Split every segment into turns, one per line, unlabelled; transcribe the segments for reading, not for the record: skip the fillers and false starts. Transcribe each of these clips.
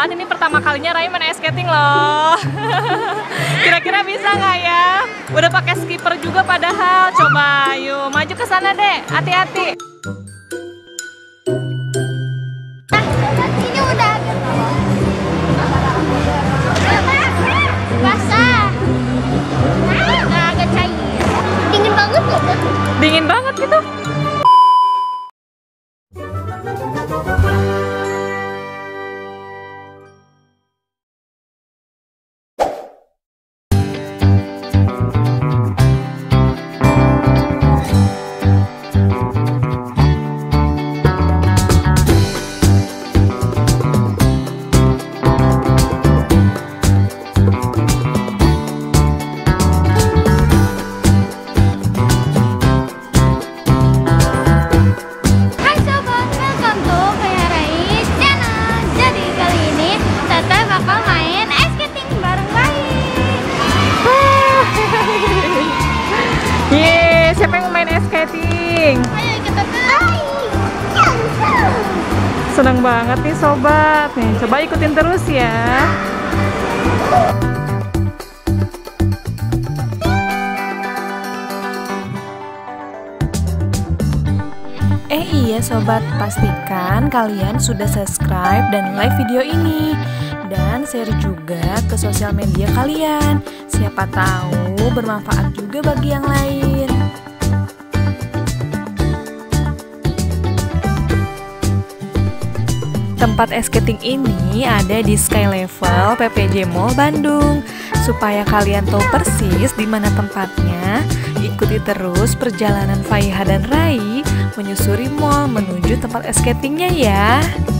Sobat, ini pertama kalinya Rai main ice skating loh. Kira-kira bisa nggak ya? Udah pakai skipper juga padahal. Coba, yuk maju ke sana deh. Hati-hati.
Ini udah basah. Nah, agak cair. Dingin banget loh.
Dingin banget gitu. Siapa yang mau main ice skating?
Ayo kita
Senang banget nih sobat. Nih, coba ikutin terus ya. Iya sobat, pastikan kalian sudah subscribe dan like video ini. Dan share juga ke sosial media kalian. Siapa tahu bermanfaat juga bagi yang lain. Tempat ice skating ini ada di Sky Level PPJ Mall Bandung. Supaya kalian tahu persis di mana tempatnya, ikuti terus perjalanan Faiha dan Rai menyusuri mall menuju tempat ice skatingnya ya.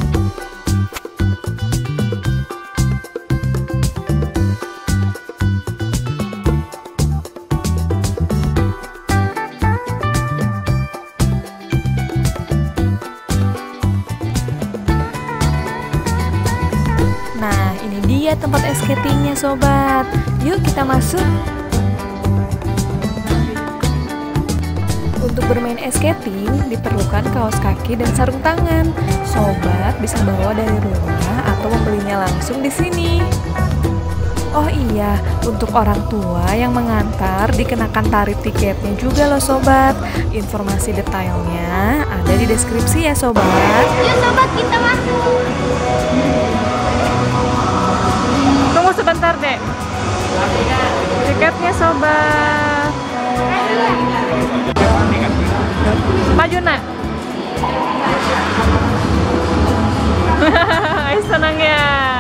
Nah, ini dia tempat ice skatingnya sobat. Yuk kita masuk. Untuk bermain ice skating diperlukan kaos kaki dan sarung tangan. Sobat bisa bawa dari rumah atau membelinya langsung di sini. Oh iya, untuk orang tua yang mengantar dikenakan tarif tiketnya juga loh sobat. Informasi detailnya ada di deskripsi ya sobat.
Yuk sobat, kita masuk.
Tunggu sebentar dek. Tiketnya sobat. Maju nak. Senang ya.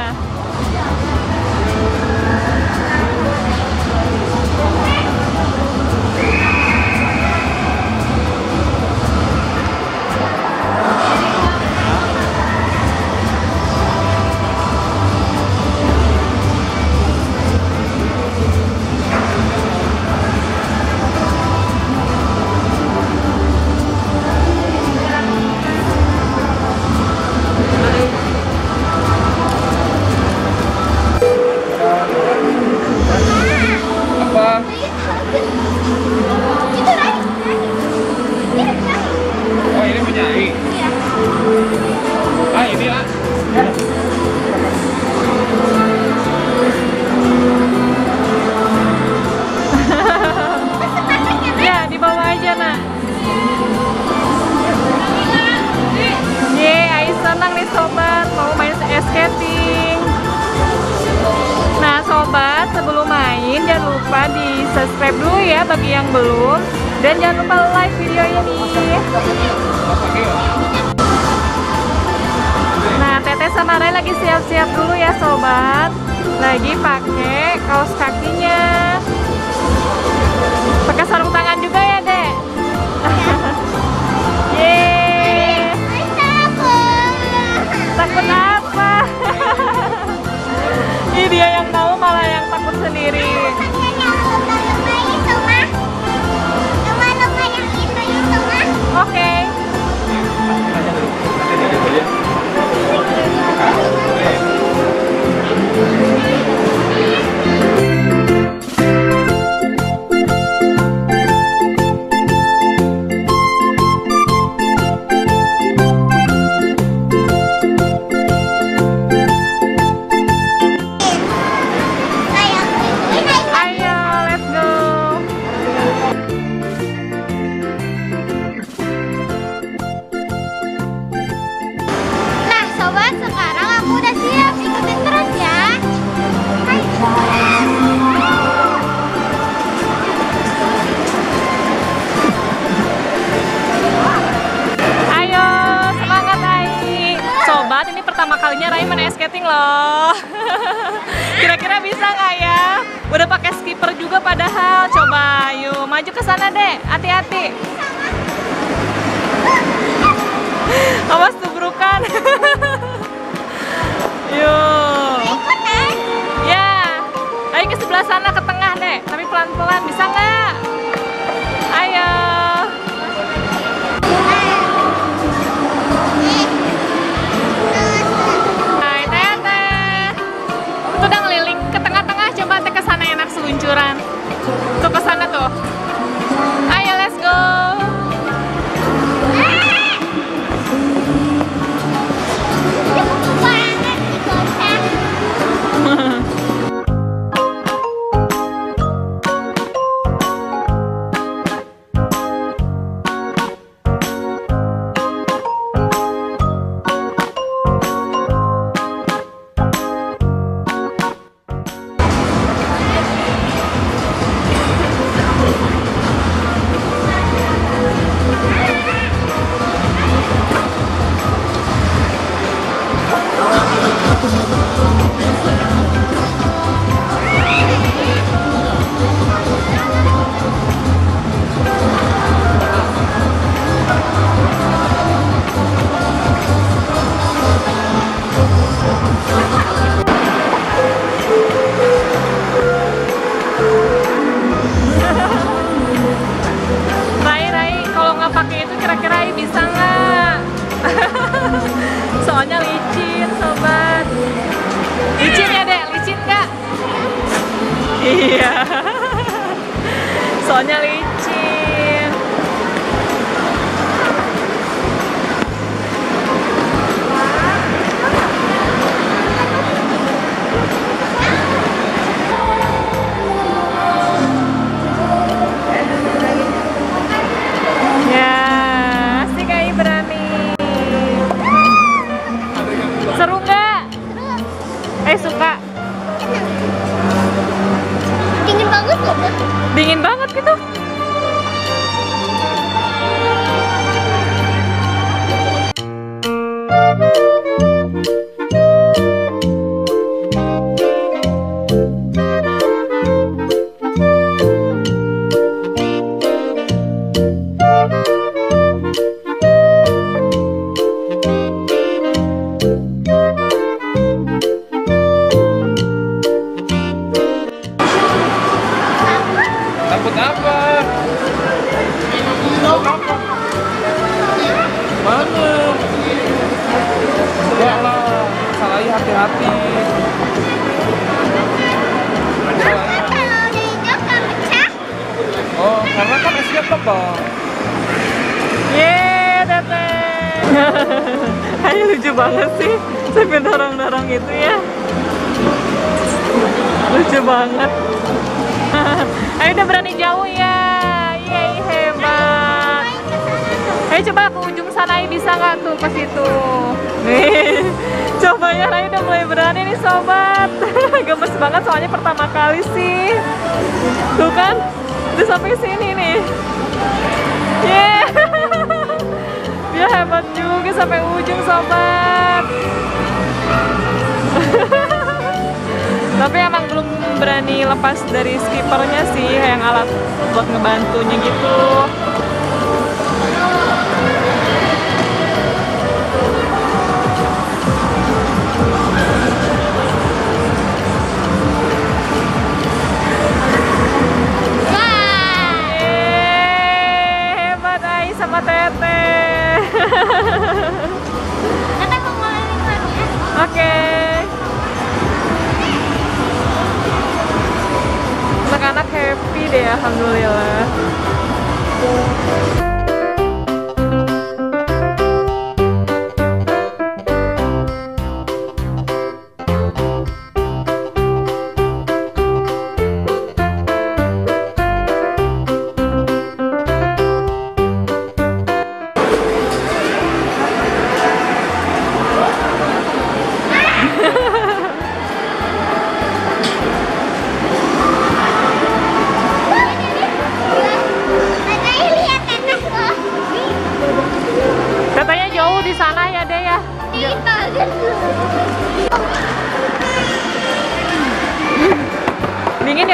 Oh ini punya I. Ah ini lah.
Ya dibawa aja nak. Ai senang nih sobat mau main ice skating. Nah sobat, sebelum main jangan lupa di subscribe dulu ya bagi yang belum. Dan jangan lupa like videonya nih. Nah, Teteh sama Rai lagi siap-siap dulu ya sobat. Lagi pakai kaos kakinya. Pakai sarung tangan juga ya, Dek. Yeay. Takut apa? Ini dia yang mau malah yang takut sendiri. Oke. kalinya Rai main ice skating loh. Kira-kira bisa nggak ya? Udah pakai skipper juga padahal. Coba, yuk maju ke sana deh. Hati-hati. Awas tubrukan. Yuk. Ya, ayo ke sebelah sana ke tengah deh. Tapi pelan-pelan, bisa nggak? Ayo. Hai Teteh. Tuh udah ngeliling ke tengah-tengah. Coba Teh ke sana enak seluncuran. Tuh ke sana tuh. Ayo let's go. Rai, kalau nggak pakai itu kira-kira bisa nggak? Soalnya licin, sobat. Licin ya, Dek? Licin nggak? Iya. Soalnya licin. Ya, asik Ai berani. Seru nggak? Suka?
Dingin banget loh.
Dingin banget gitu.
Takut apa? Mana? Enggak lah, salahnya hati-hati.
Kalau diinjak kan pecah.
Oh, karena kan esnya tebal.
Yeay, Teteh. Ayo lucu banget sih. Sampai dorong-dorong gitu ya. Lucu banget. Ayo udah berani jauh ya. Yeay, hebat. Ayo coba ke ujung sana, bisa nggak tuh ke situ? Nih, coba ya, Rai udah mulai berani nih sobat. Gemes banget soalnya pertama kali sih. Tuh kan, udah sampai sini nih. Yeay. Dia hebat juga sampai ujung sobat. Tapi emang belum berani lepas dari skippernya sih, yang alat buat ngebantunya gitu. Hebat Ai sama Teteh.
Teteh mau ngeliling lagi ya?
Oke. Anak-anak happy deh, alhamdulillah.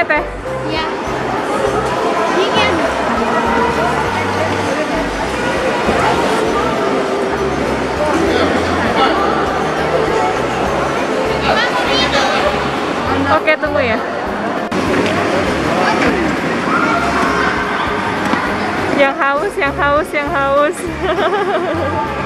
Teh?
Iya. Dingin.
Oke, tunggu ya. Yang haus, yang haus, yang haus.